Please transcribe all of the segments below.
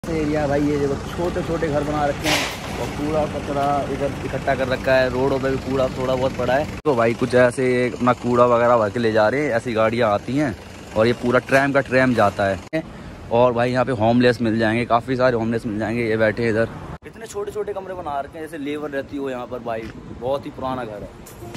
Area भाई, ये देखो छोटे छोटे घर बना रखे हैं और पूरा कचरा इधर इकट्ठा कर रखा है। रोडों पे भी कूड़ा थोड़ा बहुत पड़ा है। तो भाई कुछ ऐसे अपना कूड़ा वगैरह भर के ले जा रहे हैं। ऐसी गाड़ियाँ आती हैं और ये पूरा ट्रैम का ट्रैम जाता है। और भाई यहाँ पे होमलेस मिल जाएंगे, काफ़ी सारे होमलेस मिल जाएंगे। ये बैठे इधर, इतने छोटे छोटे कमरे बना रखे हैं जैसे लेबर रहती हो यहाँ पर। भाई बहुत ही पुराना घर है।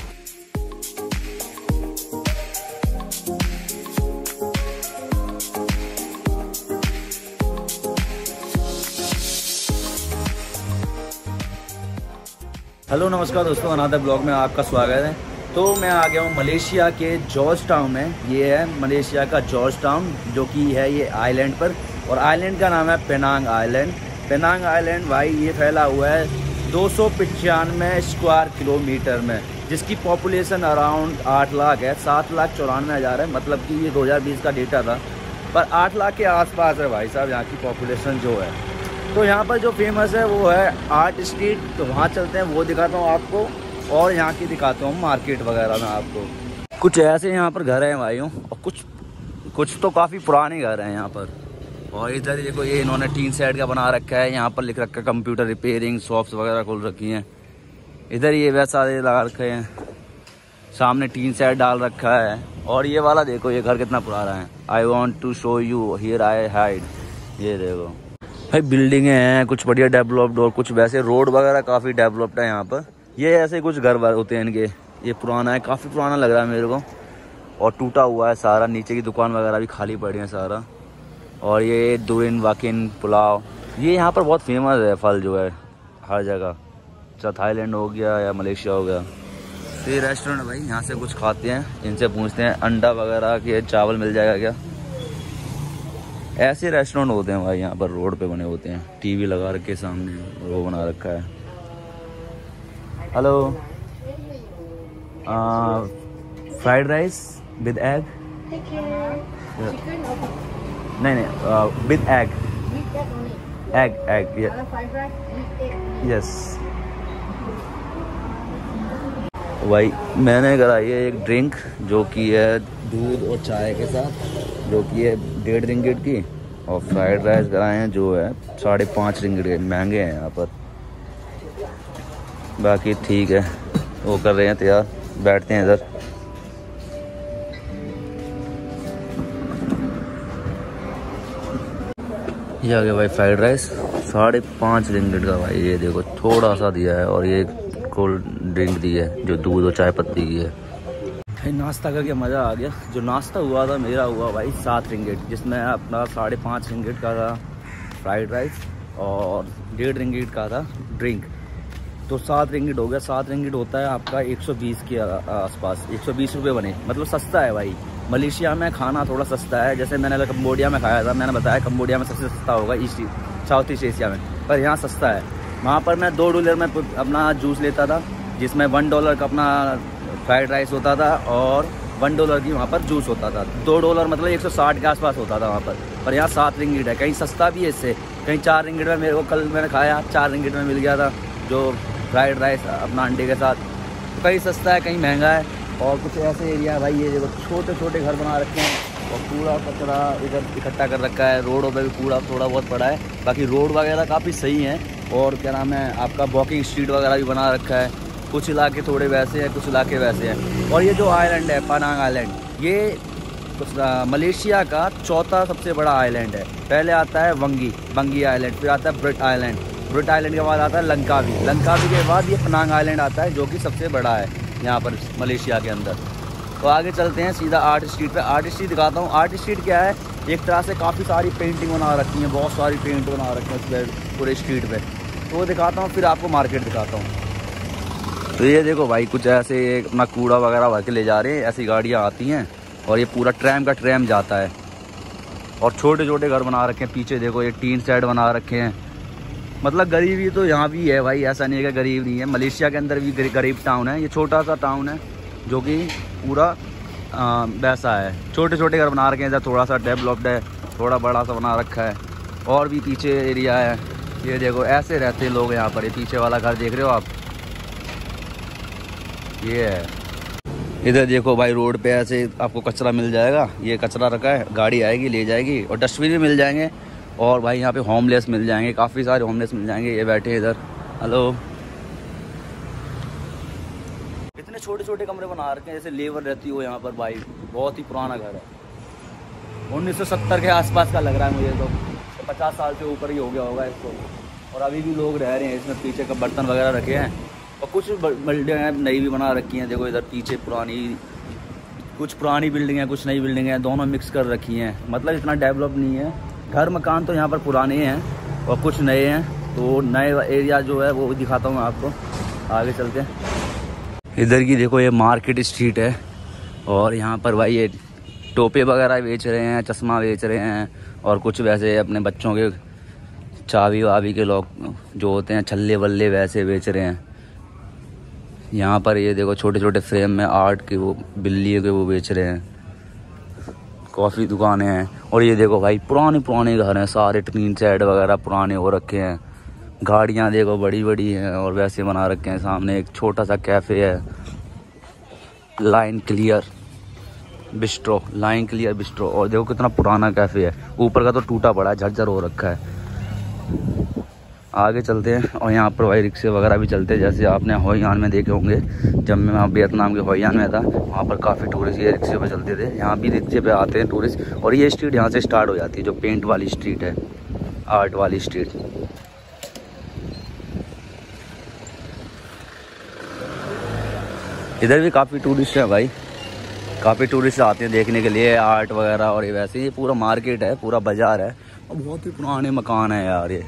हेलो नमस्कार दोस्तों, अनादर ब्लॉग में आपका स्वागत है। तो मैं आ गया हूँ मलेशिया के जॉर्ज टाउन में। ये है मलेशिया का जॉर्ज टाउन, जो कि है ये आइलैंड पर, और आइलैंड का नाम है पेनांग आइलैंड। पेनांग आइलैंड भाई ये फैला हुआ है 295 स्क्वायर किलोमीटर में, जिसकी पॉपुलेशन अराउंड 8 लाख है। 7,94,000 है, मतलब कि ये 2020 का डेटा था, पर 8 लाख के आसपास है भाई साहब यहाँ की पॉपुलेशन जो है। तो यहाँ पर जो फेमस है वो है आर्ट स्ट्रीट, तो वहाँ चलते हैं, वो दिखाता हूँ आपको, और यहाँ की दिखाता हूँ मार्केट वगैरह में आपको। कुछ ऐसे यहाँ पर घर हैं भाइयों, और कुछ तो काफ़ी पुराने घर हैं यहाँ पर। और इधर देखो, ये इन्होंने टीन सेट का बना रखा है। यहाँ पर लिख रखा है कंप्यूटर रिपेयरिंग शॉप्स वगैरह खोल रखी हैं। इधर ये वैसा लगा रखे हैं, सामने टीन सेट डाल रखा है। और ये वाला देखो, ये घर कितना पुराना है। I want to show you here I hide. ये देखो भाई, बिल्डिंगें हैं कुछ बढ़िया डेवलप्ड, और कुछ वैसे रोड वगैरह काफ़ी डेवलप्ड है यहाँ पर। ये ऐसे कुछ घर होते हैं इनके। ये पुराना है, काफ़ी पुराना लग रहा है मेरे को, और टूटा हुआ है सारा। नीचे की दुकान वगैरह भी खाली पड़ी है सारा। और ये दुइन वाकिन पुलाव, ये यहाँ पर बहुत फेमस है फल जो है हर जगह, चाहे थाईलैंड हो गया या मलेशिया हो गया। तो ये रेस्टोरेंट है भाई, यहाँ से कुछ खाते हैं, इनसे पूछते हैं अंडा वगैरह कि चावल मिल जाएगा क्या। ऐसे रेस्टोरेंट होते हैं भाई यहाँ पर, रोड पे बने होते हैं। टीवी लगा रखे सामने, वो बना रखा है। Hello, fried rice with egg. नहीं, विद एग। एग यस भाई। मैंने कराई है एक ड्रिंक, जो कि है दूध और चाय के साथ, जो कि है 1.5 रिंगिट की। और फ्राइड राइस कराए हैं जो है 5.5 रिंगिट के। महंगे हैं यहाँ पर, बाकी ठीक है। वो कर रहे हैं तैयार, बैठते हैं इधर। ये आ गया भाई फ्राइड राइस, 5.5 रिंगिट का भाई। ये देखो थोड़ा सा दिया है, और ये कोल्ड ड्रिंक दी है जो दूध और चाय पत्ती की है। नाश्ता करके मज़ा आ गया। जो नाश्ता हुआ था मेरा हुआ भाई 7 रिंगिट, जिसमें अपना 5.5 रिंगिट का था फ्राइड राइस और 1.5 रिंगिट का था ड्रिंक। तो 7 रिंगिट हो गया। 7 रिंगिट होता है आपका 120 के आसपास, 120 रुपये बने, मतलब सस्ता है भाई। मलेशिया में खाना थोड़ा सस्ता है। जैसे मैंने कंबोडिया में खाया था, मैंने बताया कंबोडिया में सबसे सस्ता होगा साउथ ईस्ट एशिया में, पर यहाँ सस्ता है। वहाँ पर मैं $2 में अपना जूस लेता था, जिसमें $1 का अपना फ्राइड राइस होता था, और $1 की वहाँ पर जूस होता था। $2 मतलब 160 के आसपास होता था वहाँ पर यहाँ 7 रिंगिट है। कहीं सस्ता भी है इससे, कहीं 4 रिंगिट में। मेरे को कल मैंने खाया 4 रिंगिट में मिल गया था जो फ्राइड राइस अपना अंडे के साथ। तो कहीं सस्ता है, कहीं महंगा है। और कुछ ऐसे एरिया भाई, ये देखो छोटे छोटे घर बना रखे हैं और पूरा कचरा इधर इकट्ठा कर रखा है। रोडों पे भी कूड़ा थोड़ा बहुत पड़ा है, बाकी रोड वगैरह काफ़ी सही है। और क्या नाम है आपका, वॉकिंग स्ट्रीट वगैरह भी बना रखा है। कुछ इलाके थोड़े वैसे हैं, कुछ इलाके वैसे हैं। और ये जो आइलैंड है पेनांग आइलैंड, ये मलेशिया का 4था सबसे बड़ा आइलैंड है। पहले आता है वंगी आइलैंड, फिर आता है ब्रिट आइलैंड, ब्रिट आइलैंड के बाद आता है लंकावी के बाद ये पेनांग आइलैंड आता है, जो कि सबसे बड़ा है यहाँ पर मलेशिया के अंदर। तो आगे चलते हैं सीधा आर्ट स्ट्रीट पे। आर्ट स्ट्रीट दिखाता हूँ। आर्ट स्ट्रीट क्या है, एक तरह से काफ़ी सारी पेंटिंग बना रखी हैं, बहुत सारी पेंट बना रखी हैं पूरे स्ट्रीट पे। तो वो दिखाता हूँ, फिर आपको मार्केट दिखाता हूँ। तो ये देखो भाई, कुछ ऐसे अपना कूड़ा वगैरह भर के ले जा रहे हैं। ऐसी गाड़ियाँ आती हैं और ये पूरा ट्रैम का ट्रैम जाता है। और छोटे छोटे घर बना रखे हैं। पीछे देखो ये टीन सेट बना रखे हैं। मतलब गरीबी तो यहाँ भी है भाई, ऐसा नहीं है कि गरीब नहीं है। मलेशिया के अंदर भी गरीब टाउन है। ये छोटा सा टाउन है जो कि पूरा वैसा है। छोटे छोटे घर बना रखे हैं। इधर थोड़ा सा डेवलप्ड है, थोड़ा बड़ा सा बना रखा है। और भी पीछे एरिया है। ये देखो ऐसे रहते हैं लोग यहाँ पर। ये पीछे वाला घर देख रहे हो आप, ये है। इधर देखो भाई, रोड पे ऐसे आपको कचरा मिल जाएगा। ये कचरा रखा है, गाड़ी आएगी ले जाएगी, और डस्टबिन भी मिल जाएंगे। और भाई यहाँ पे होमलेस मिल जाएंगे, काफ़ी सारे होमलेस मिल जाएंगे। ये बैठे इधर, हेलो। इतने छोटे छोटे कमरे बना रखे हैं जैसे लेबर रहती हो यहाँ पर भाई। बहुत ही पुराना घर है, 1970 के आसपास का लग रहा है मुझे तो 50 साल से ऊपर ही हो गया होगा इसको। और अभी भी लोग रह रहे हैं इसमें। पीछे का बर्तन वगैरह रखे हैं और कुछ बिल्डिंगें नई भी बना रखी हैं। देखो इधर पीछे कुछ पुरानी बिल्डिंग है, कुछ नई बिल्डिंग है, दोनों मिक्स कर रखी हैं। मतलब इतना डेवलप नहीं है। घर मकान तो यहाँ पर पुराने हैं और कुछ नए हैं। तो नए एरिया जो है वो दिखाता हूँ मैं आपको, आगे चलते हैं। इधर की देखो ये मार्केट स्ट्रीट है और यहाँ पर भाई ये टोपे वगैरह बेच रहे हैं, चश्मा बेच रहे हैं और कुछ वैसे अपने बच्चों के चाबी वाबी के लोग जो होते हैं छल्ले वल्ले वैसे बेच रहे हैं। यहाँ पर ये देखो छोटे छोटे फ्रेम में आर्ट के वो बिल्ली के वो बेच रहे हैं। काफ़ी दुकानें हैं और ये देखो भाई पुराने घर हैं सारे, टीन शेड वगैरह पुराने हो रखे हैं। गाड़ियाँ देखो बड़ी बड़ी हैं और वैसे बना रखे हैं। सामने एक छोटा सा कैफ़े है, line clear bistro, line clear bistro. और देखो कितना पुराना कैफ़े है, ऊपर का तो टूटा पड़ा है, झरझर हो रखा है। आगे चलते हैं और यहाँ पर भाई रिक्शे वगैरह भी चलते हैं, जैसे आपने होइयान में देखे होंगे। जब मैं वहाँ वियतनाम के होइयान में था वहाँ पर काफ़ी टूरिस्ट ये रिक्शे पे चलते थे। यहाँ भी रिक्शे पे आते हैं टूरिस्ट। और ये स्ट्रीट यहाँ से स्टार्ट हो जाती है, जो पेंट वाली स्ट्रीट है, आर्ट वाली स्ट्रीट। इधर भी काफ़ी टूरिस्ट हैं भाई, काफ़ी टूरिस्ट आते हैं देखने के लिए आर्ट वगैरह। और ये वैसे ये पूरा मार्केट है, पूरा बाज़ार है और बहुत ही पुराने मकान है यार ये।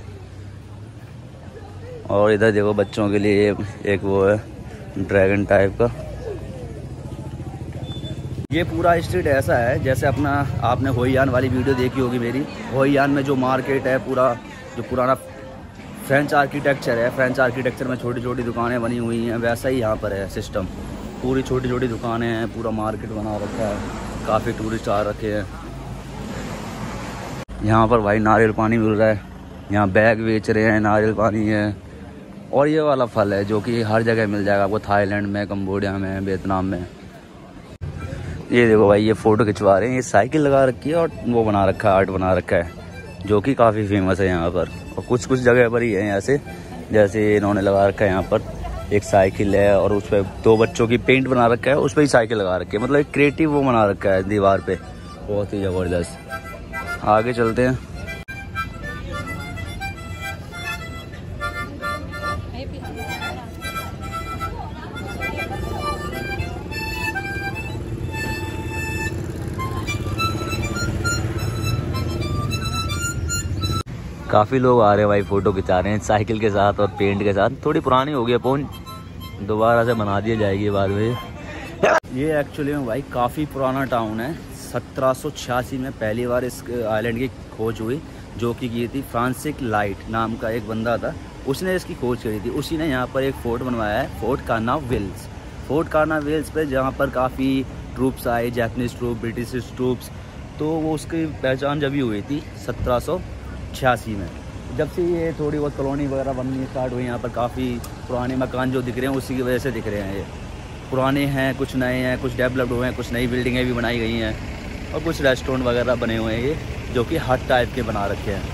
और इधर देखो बच्चों के लिए एक वो है ड्रैगन टाइप का। ये पूरा स्ट्रीट ऐसा है जैसे अपना आपने होइयान वाली वीडियो देखी होगी मेरी। होइयान में जो मार्केट है पूरा, जो पुराना फ्रेंच आर्किटेक्चर है, फ्रेंच आर्किटेक्चर में छोटी छोटी दुकानें बनी हुई हैं, वैसा ही यहाँ पर है सिस्टम। पूरी छोटी छोटी दुकानें हैं, पूरा मार्केट बना रखा है, काफ़ी टूरिस्ट आ रखे हैं। यहाँ पर भाई नारियल पानी मिल रहा है, यहाँ बैग बेच रहे हैं, नारियल पानी है। और ये वाला फल है जो कि हर जगह मिल जाएगा आपको, थाईलैंड में, कंबोडिया में, वियतनाम में। ये देखो भाई ये फ़ोटो खिंचवा रहे हैं, ये साइकिल लगा रखी है और वो बना रखा है, आर्ट बना रखा है, जो कि काफ़ी फेमस है यहाँ पर। और कुछ कुछ जगह पर ही है ऐसे, जैसे इन्होंने लगा रखा है यहाँ पर एक साइकिल है और उस पर 2 बच्चों की पेंट बना रखा है, उस पर ही साइकिल लगा रखी है। मतलब एक क्रिएटिव वो बना रखा है दीवार पे, बहुत ही ज़बरदस्त। आगे चलते हैं। काफ़ी लोग आ रहे हैं भाई, फ़ोटो खिंचा रहे हैं साइकिल के साथ और पेंट के साथ। थोड़ी पुरानी हो गई है, फोन दोबारा से बना दिया जाएगी बाद में। ये एक्चुअली में भाई काफ़ी पुराना टाउन है। 1786 में पहली बार इस आइलैंड की खोज हुई, जो कि की थी फ्रांसिस लाइट नाम का एक बंदा था, उसने इसकी खोज करी थी। उसी ने यहाँ पर एक फ़ोर्ट बनवाया है, fort Cornwallis. Fort Cornwallis पे जहाँ पर काफ़ी ट्रूप्स आए, जापानीज़ ट्रूप, ब्रिटिश ट्रूप्स, तो वो उसकी पहचान जब ही हुई थी 1786 में। जब से ये थोड़ी बहुत कॉलोनी वगैरह बननी स्टार्ट हुई, यहाँ पर काफ़ी पुराने मकान जो दिख रहे हैं उसी की वजह से दिख रहे हैं। ये पुराने हैं, कुछ नए हैं, कुछ डेवलप्ड हुए हैं, कुछ नई बिल्डिंगें भी बनाई गई हैं और कुछ रेस्टोरेंट वगैरह बने हुए हैं ये, जो कि हट टाइप के बना रखे हैं।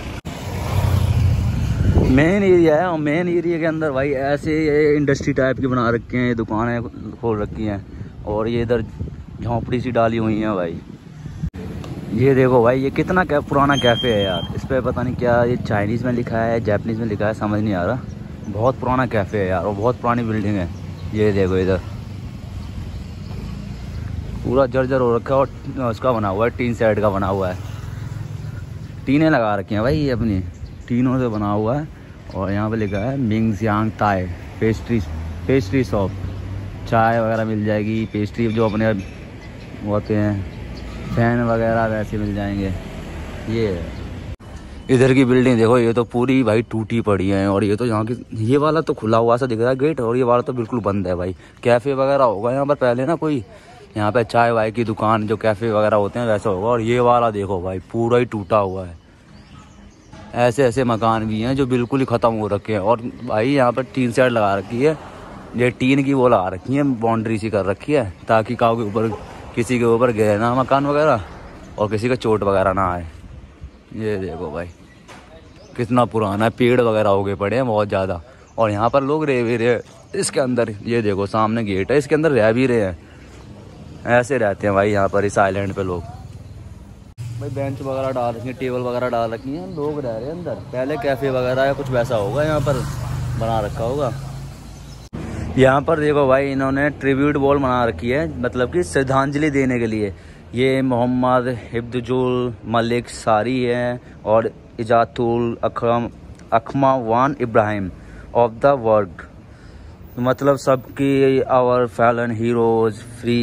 मेन एरिया है और मेन एरिया के अंदर भाई ऐसे ये इंडस्ट्री टाइप की बना रखे हैं, दुकानें खोल रखी हैं और ये इधर झोंपड़ी सी डाली हुई हैं भाई। ये देखो भाई ये कितना पुराना कैफ़े है यार। इस पर पता नहीं क्या ये चाइनीज़ में लिखा है, जापानीज़ में लिखा है, समझ नहीं आ रहा। बहुत पुराना कैफ़े है यार और बहुत पुरानी बिल्डिंग है। ये देखो इधर पूरा जर्जर हो रखा है और उसका बना हुआ है, टीन शेड का बना हुआ है। टीनें लगा रखी हैं भाई ये अपनी, टीनों से बना हुआ है। और यहाँ पे लिखा है मिंगजियांग ताई पेस्ट्री शॉप। चाय वगैरह मिल जाएगी, पेस्ट्री जो अपने होते हैं, फैन वगैरह वैसे मिल जाएंगे। ये इधर की बिल्डिंग देखो, ये तो पूरी भाई टूटी पड़ी है। और ये तो यहाँ की, ये वाला तो खुला हुआ सा दिख रहा है गेट और ये वाला तो बिल्कुल बंद है भाई। कैफ़े वगैरह होगा यहाँ पर पहले ना, कोई यहाँ पे चाय वाय की दुकान, जो कैफ़े वगैरह होते हैं वैसा होगा। और ये वाला देखो भाई पूरा ही टूटा हुआ है। ऐसे ऐसे मकान भी हैं जो बिल्कुल ही ख़त्म हो रखे हैं। और भाई यहाँ पर टीन शेड लगा रखी है, ये टीन की वो लगा रखी है, बाउंड्री सी कर रखी है ताकि काऊ के ऊपर किसी के ऊपर गिरे ना मकान वगैरह और किसी का चोट वगैरह ना आए। ये देखो भाई कितना पुराना है, पेड़ वगैरह हो गए पड़े हैं बहुत ज़्यादा। और यहाँ पर लोग रह भी रहे इसके अंदर, ये देखो सामने गेट है, इसके अंदर रह भी रहे हैं। ऐसे रहते हैं भाई यहाँ पर इस आइलैंड पे लोग। भाई बेंच वगैरह डाल रखी है, टेबल वगैरह डाल रखी हैं, लोग रह रहे हैं अंदर। पहले कैफ़े वगैरह या कुछ वैसा होगा यहाँ पर बना रखा होगा। यहाँ पर देखो भाई इन्होंने ट्रिब्यूट वॉल बना रखी है, मतलब कि श्रद्धांजलि देने के लिए। ये मोहम्मद हिफ्जुल मलिक सारी है और Izzatul Akma Wan Ibrahim of the world, मतलब सबकी our fallen heroes, free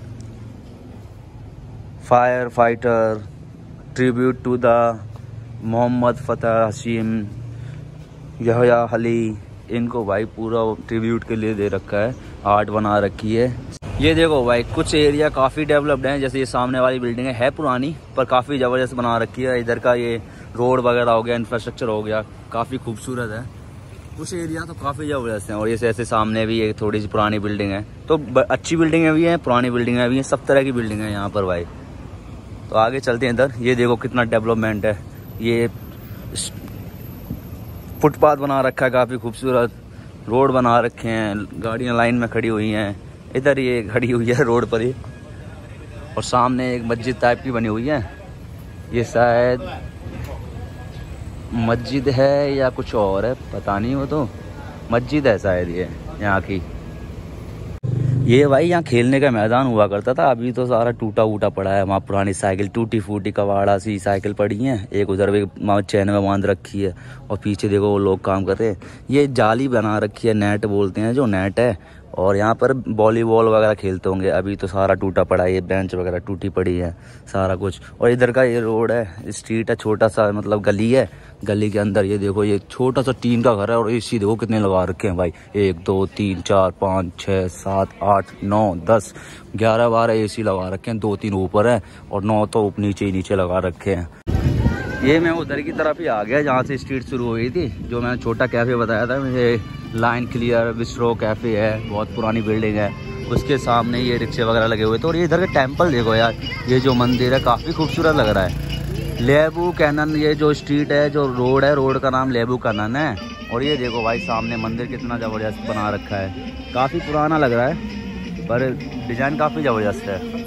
fire fighter, tribute to the Mohammad Fateh Hashim, Yahya Ali. इनको भाई पूरा ट्रिब्यूट के लिए दे रखा है, आर्ट बना रखी है। ये देखो भाई कुछ एरिया काफ़ी डेवलप्ड हैं, जैसे ये सामने वाली बिल्डिंग है पुरानी पर काफ़ी ज़बरदस्त बना रखी है। इधर का ये रोड वगैरह हो गया, इंफ्रास्ट्रक्चर हो गया, काफ़ी खूबसूरत है। कुछ एरिया तो काफ़ी ज़बरदस्त हैं। और ये ऐसे सामने भी एक थोड़ी सी पुरानी बिल्डिंग है, तो अच्छी बिल्डिंगें भी हैं, पुरानी बिल्डिंगें भी हैं, सब तरह की बिल्डिंग है यहाँ पर भाई। तो आगे चलते हैं इधर। ये देखो कितना डेवलपमेंट है, ये फुटपाथ बना रखा है, काफ़ी खूबसूरत रोड बना रखे हैं, गाड़ियाँ लाइन में खड़ी हुई हैं। इधर ये खड़ी हुई है रोड पर ही, और सामने एक मस्जिद टाइप की बनी हुई है। ये शायद मस्जिद है या कुछ और है, पता नहीं, वो तो मस्जिद है शायद ये यहाँ की। ये भाई यहाँ खेलने का मैदान हुआ करता था, अभी तो सारा टूटा वूटा पड़ा है। वहाँ पुरानी साइकिल टूटी फूटी कबाड़ा सी साइकिल पड़ी है, एक उधर भी चैन में बांध रखी है। और पीछे देखो वो लोग काम कर रहे हैं। ये जाली बना रखी है, नेट बोलते हैं जो नेट है, और यहाँ पर वॉलीबॉल वगैरह खेलते होंगे। अभी तो सारा टूटा पड़ा है, ये बेंच वगैरह टूटी पड़ी है सारा कुछ। और इधर का ये रोड है, स्ट्रीट है, छोटा सा मतलब गली है। गली के अंदर ये देखो ये छोटा सा टीन का घर है, और एसी देखो कितने लगा रखे हैं भाई, 1 2 3 4 5 6 7 8 9 10 11 12 एसी लगा रखे हैं। 2 3 ऊपर है और 9 तो नीचे ही नीचे लगा रखे हैं। ये मैं उधर की तरफ ही आ गया जहाँ से स्ट्रीट शुरू हुई थी, जो मैंने छोटा कैफ़े बताया था मुझे, लाइन क्लियर बिस्ट्रो कैफ़े है, बहुत पुरानी बिल्डिंग है। उसके सामने ये रिक्शे वगैरह लगे हुए थे। और ये इधर का टेंपल देखो यार, ये जो मंदिर है काफ़ी खूबसूरत लग रहा है। लेबू कैनन, ये जो स्ट्रीट है, जो रोड है, रोड का नाम लेबू कैनन है। और ये देखो भाई सामने मंदिर कितना ज़बरदस्त बना रखा है, काफ़ी पुराना लग रहा है पर डिज़ाइन काफ़ी ज़बरदस्त है।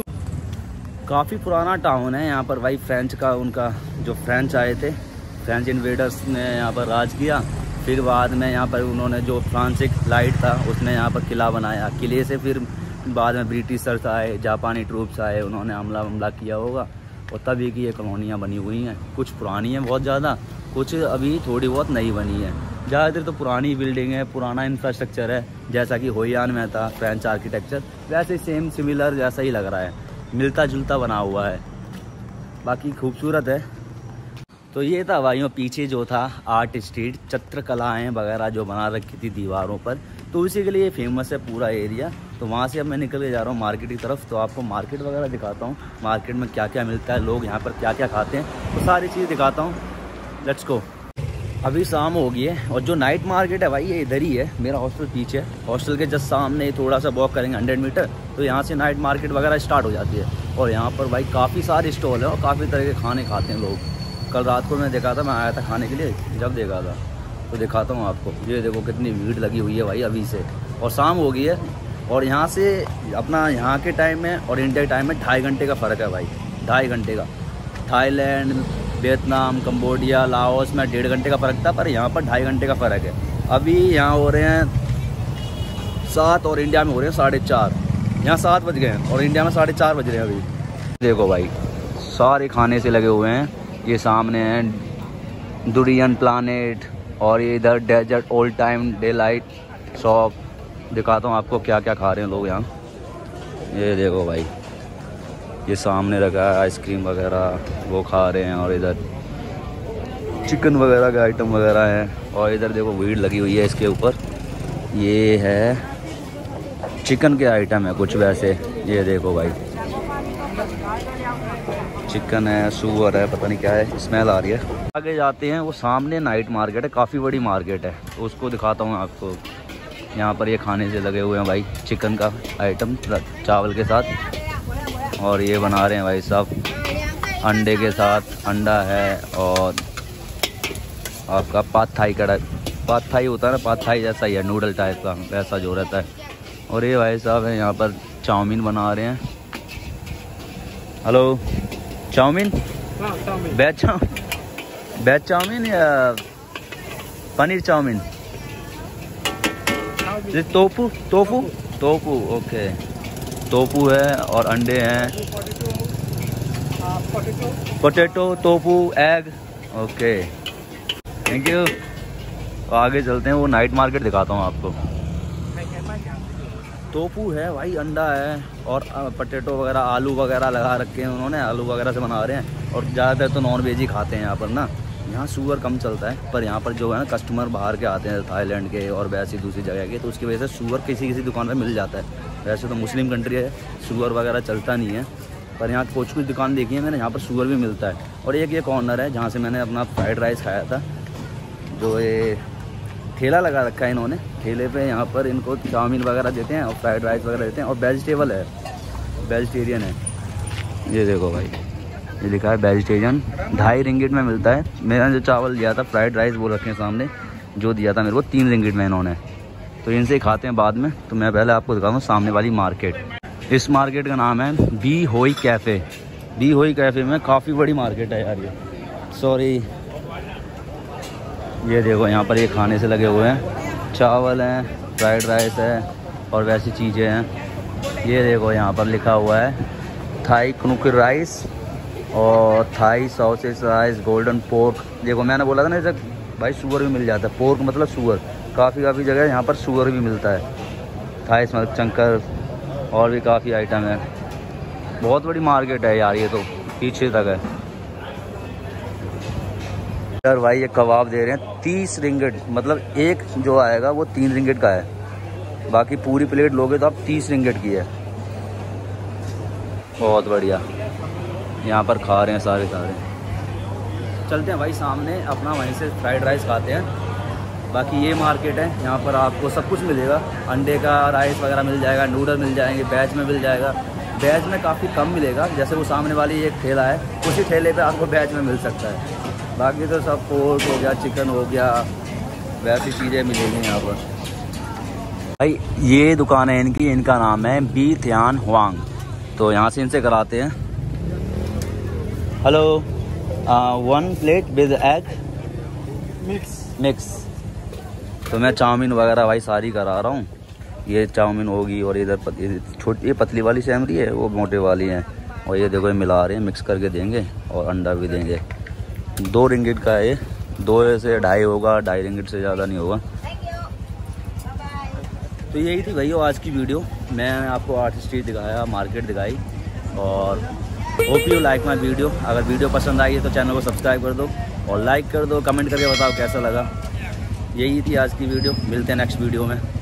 काफ़ी पुराना टाउन है यहाँ पर भाई। फ्रेंच का, उनका जो फ्रेंच आए थे, फ्रेंच इन्वेडर्स ने यहाँ पर राज किया। फिर बाद में यहाँ पर उन्होंने जो फ्रांसिक लाइट था उसने यहाँ पर किला बनाया। किले से फिर बाद में ब्रिटिशर्स आए, जापानी ट्रूप्स आए, उन्होंने हमला किया होगा, और तभी की ये कॉलोनियाँ बनी हुई हैं। कुछ पुरानी हैं बहुत ज़्यादा, कुछ अभी थोड़ी बहुत नई बनी है। ज़्यादातर तो पुरानी बिल्डिंग है, पुराना इंफ्रास्ट्रक्चर है, जैसा कि होयान में था फ्रेंच आर्किटेक्चर, वैसे सेम सिमिलर जैसा ही लग रहा है, मिलता जुलता बना हुआ है, बाकी खूबसूरत है। तो ये था भाइयों पीछे जो था आर्ट स्ट्रीट, चित्रकलाएँ वगैरह जो बना रखी थी दीवारों पर, तो उसी के लिए फेमस है पूरा एरिया। तो वहाँ से अब मैं निकल के जा रहा हूँ मार्केट की तरफ। तो आपको मार्केट वगैरह दिखाता हूँ, मार्केट में क्या क्या मिलता है, लोग यहाँ पर क्या क्या खाते हैं, तो सारी चीज़ दिखाता हूँ। Let's go. अभी शाम हो गई है और जो नाइट मार्केट है भाई ये इधर ही है, मेरा हॉस्टल पीछे है। हॉस्टल के जस्ट सामने थोड़ा सा वॉक करेंगे 100 मीटर, तो यहाँ से नाइट मार्केट वगैरह स्टार्ट हो जाती है। और यहाँ पर भाई काफ़ी सारे स्टॉल है और काफ़ी तरह के खाने खाते हैं लोग। कल रात को मैं देखा था, मैं आया था खाने के लिए, जब देखा था तो दिखाता हूँ आपको। ये देखो कितनी भीड़ लगी हुई है भाई अभी से, और शाम हो गई है। और यहाँ से अपना यहाँ के टाइम में और इंडिया के टाइम में 2.5 घंटे का फ़र्क है भाई, 2.5 घंटे का। थाईलैंड, वियतनाम, कंबोडिया, लाओस में 1.5 घंटे का फ़र्क था, पर यहाँ पर 2.5 घंटे का फ़र्क है। अभी यहाँ हो रहे हैं 7 और इंडिया में हो रहे हैं 4:30। यहाँ 7 बज गए हैं और इंडिया में 4:30 बज रहे हैं अभी। देखो भाई सारे खाने से लगे हुए हैं। ये सामने है डुरियन प्लानेट, और ये इधर dessert old time day light shop. दिखाता हूँ आपको क्या क्या खा रहे हैं लोग यहाँ। ये देखो भाई ये सामने रखा है आइसक्रीम वगैरह, वो खा रहे हैं। और इधर चिकन वगैरह के आइटम वगैरह हैं। और इधर देखो भीड़ लगी हुई है इसके ऊपर, ये है चिकन के आइटम है कुछ वैसे। ये देखो भाई चिकन है, सूअर है, पता नहीं क्या है, स्मेल आ रही है। आगे जाते हैं, वो सामने नाइट मार्केट है, काफ़ी बड़ी मार्केट है, तो उसको दिखाता हूँ आपको। यहाँ पर ये खाने से लगे हुए हैं भाई, चिकन का आइटम चावल के साथ। और ये बना रहे हैं भाई साहब अंडे के साथ, अंडा है और आपका पाथ थाई कढ़ाई, पाथ थाई होता है ना, पाथ थाई जैसा ही है, नूडल टाइप का वैसा जो रहता है। और ये भाई साहब हैं यहाँ पर चाउमीन बना रहे हैं। हेलो, चाउमीन, वेज चाउमीन या पनीर चाउमीन? ये tofu tofu tofu, okay. Tofu है और अंडे हैं, potato, tofu, egg, okay, thank you. तो आगे चलते हैं, वो नाइट मार्केट दिखाता हूँ आपको। टोफू है भाई, अंडा है और पोटैटो वगैरह, आलू वगैरह लगा रखे हैं उन्होंने, आलू वगैरह से बना रहे हैं। और ज़्यादातर तो नॉन वेज ही खाते हैं यहाँ पर ना। यहाँ शुगर कम चलता है, पर यहाँ पर जो है ना कस्टमर बाहर के आते हैं, थाईलैंड के और वैसे दूसरी जगह के, तो उसकी वजह से शुगर किसी किसी दुकान पर मिल जाता है। वैसे तो मुस्लिम कंट्री है, शुगर वगैरह चलता नहीं है, पर यहाँ कुछ दुकान देखी है मैंने, यहाँ पर शुगर भी मिलता है। और एक ये कॉर्नर है जहाँ से मैंने अपना फ्राइड राइस खाया था, जो ये ठेला लगा रखा है इन्होंने, ठेले पे यहाँ पर इनको चाउमीन वगैरह देते हैं और फ्राइड राइस वगैरह देते हैं। और वेजिटेबल है, वेजिटेरियन है। ये देखो भाई, ये लिखा है वेजिटेरियन, 2.5 रिंगिट में मिलता है। मैंने जो चावल दिया था, फ्राइड राइस वो रखे सामने, जो दिया था मेरे को 3 रिंगिट में इन्होंने। तो इनसे ही खाते हैं बाद में। तो मैं पहले आपको दिखाता हूँ सामने वाली मार्केट। इस मार्केट का नाम है बी होई कैफ़े। बी होई कैफ़े में काफ़ी बड़ी मार्केट है यार ये, सॉरी। ये देखो यहाँ पर ये खाने से लगे हुए हैं, चावल हैं, फ्राइड राइस है और वैसी चीज़ें हैं। ये देखो यहाँ पर लिखा हुआ है थाई कनुकी राइस और Thai sausage rice, golden pork. देखो मैंने बोला था ना इसे भाई, शुगर भी मिल जाता है, पोर्क मतलब शुगर। काफ़ी जगह यहाँ पर शुगर भी मिलता है। थाई स्मोक चंकर और भी काफ़ी आइटम है। बहुत बड़ी मार्केट है यार, ये तो पीछे तक है यार। भाई ये कबाब दे रहे हैं 30 रिंगिट, मतलब एक जो आएगा वो 3 रिंगिट का है, बाकी पूरी प्लेट लोगे तो आप 30 रिंगिट की है। बहुत बढ़िया, यहाँ पर खा रहे हैं सारे। चलते हैं भाई सामने अपना, वहीं से फ्राइड राइस खाते हैं। बाकी ये मार्केट है, यहाँ पर आपको सब कुछ मिलेगा, अंडे का राइस वगैरह मिल जाएगा, नूडल मिल जाएंगे, वेज में मिल जाएगा। वेज में काफ़ी कम मिलेगा, जैसे वो सामने वाली एक ठेला है, उसी ठेले पे आपको वेज में मिल सकता है। बाकी तो सब पोर्क हो गया, चिकन हो गया, वैसी चीज़ें मिलेंगी यहाँ पर। भाई ये दुकान है इनकी, इनका नाम है बी थियान हुआंग। तो यहाँ से इनसे कराते हैं। Hello, 1 plate with egg mix. तो मैं चाउमीन वगैरह भाई सारी करा रहा हूँ। ये चाउमीन होगी और इधर छोटी, ये पतली वाली सैमरी है, वो मोटे वाली है। और ये देखो ये मिला रहे हैं, मिक्स करके देंगे और अंडा भी देंगे। 2 रिंगिट का है ये, 2 से 2.5 होगा, 2.5 रिंगिट से ज़्यादा नहीं होगा। तो यही थी भैया आज की वीडियो। मैंने आपको आर्ट स्ट्रीट दिखाया, मार्केट दिखाई, और hope you like my video. अगर वीडियो पसंद आई है तो चैनल को सब्सक्राइब कर दो और लाइक कर दो, कमेंट करके बताओ कैसा लगा। यही थी आज की वीडियो, मिलते हैं नेक्स्ट वीडियो में।